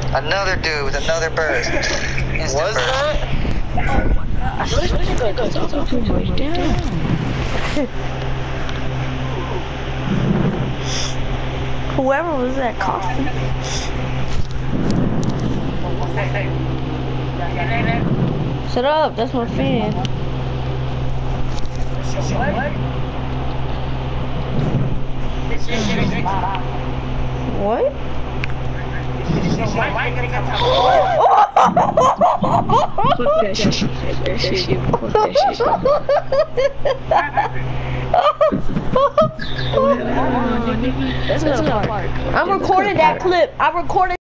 Another dude with another burst. Was that? Whoever was that coughing. Shut up, that's my fan. What? I'm recording that clip. I recorded